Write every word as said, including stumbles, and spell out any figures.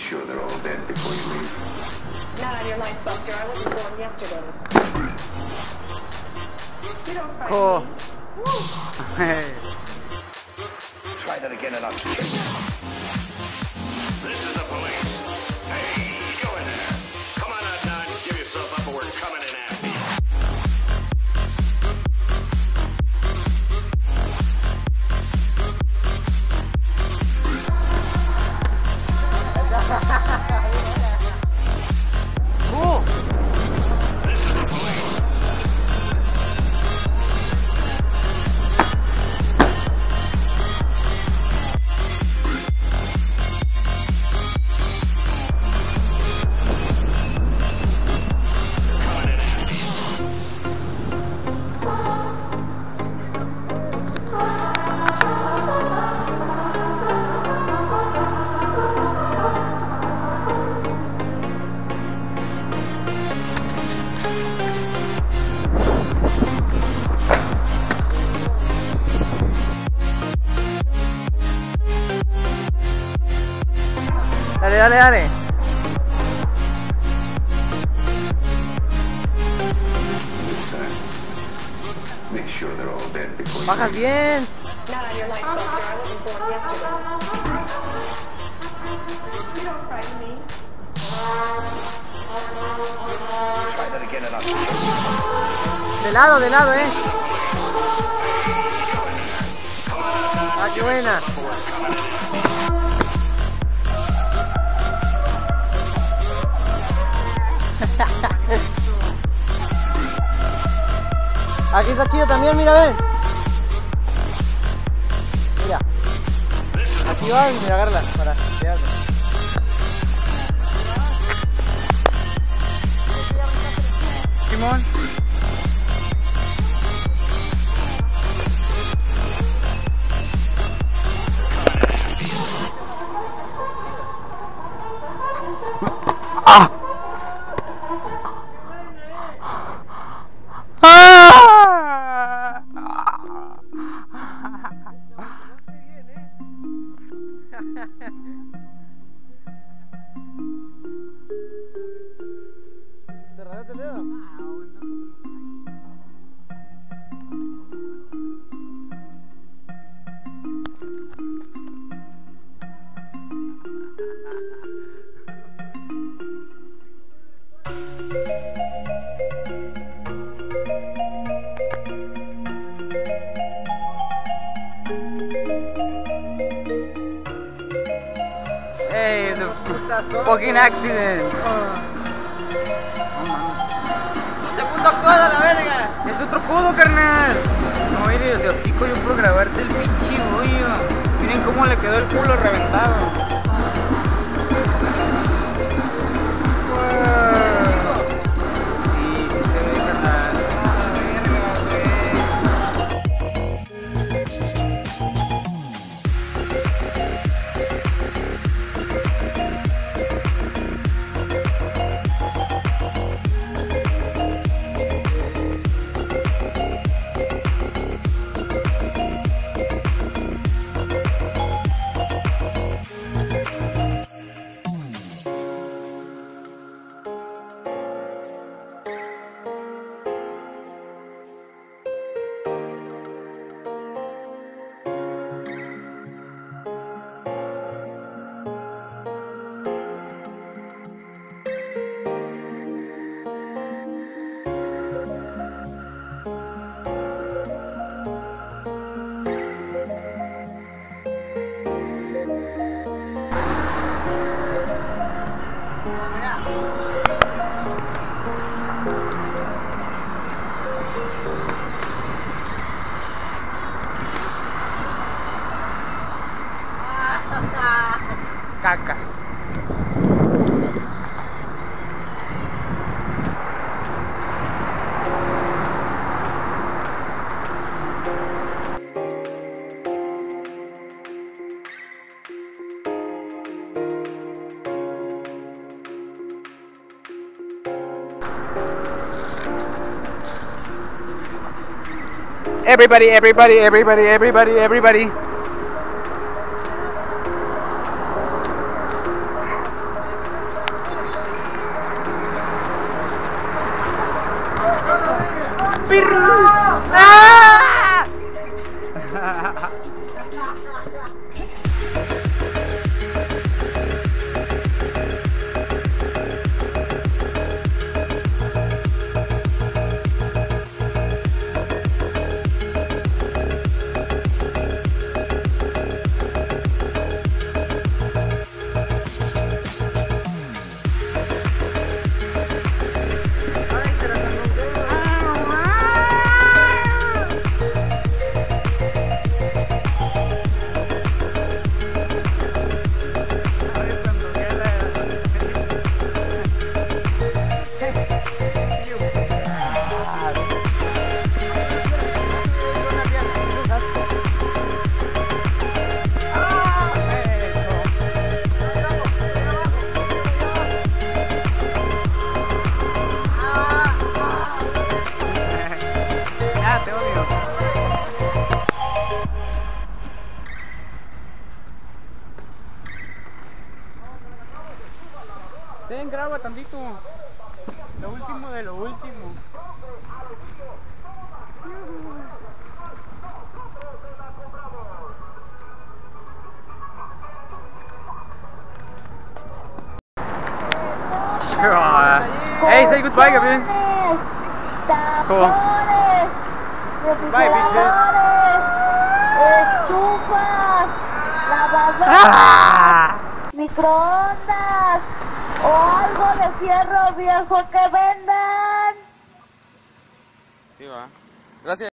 sure they're all dead before you leave. Not on your life, Buster. I wasn't born yesterday. You don't frighten Oh. me. Woo. Try that again and I'll kill you. This is the police. Hey, go in there. Come on out now and give yourself up or we're coming in after you. Cool. This is the police. Coming in after you. Dale, dale, dale. Make sure they're all dead before you Bajas leave. bien. Not on your life, Buster. I wasn't born yesterday. You don't frighten me. Try that again and I'll kill you. De lado, de lado, eh. Ah, qué buena. Aquí está chido también, mira, ven. Mira. Aquí va y mira, agárrala para quedarme. Simón. ¡Ah! ¿Te rayaste el dedo? Hey, the fucking accident. Segundo codo a la verga. Es otro codo, carnal. No, mire, de hocico yo puedo grabarte el pinche bollo. Miren cómo le quedó el culo reventado. Wow. Sí, sí se ve, carnal. No, verga, güey. Caca. Everybody, everybody, everybody, everybody, everybody. Ten, graba tantito. Lo último de lo último. Hey, say goodbye, Gabriel. Cool. Bye, bitches. Estufas, lavadoras, Ah! microondas o algo de fierro viejo que vendan. Sí, va. Gracias.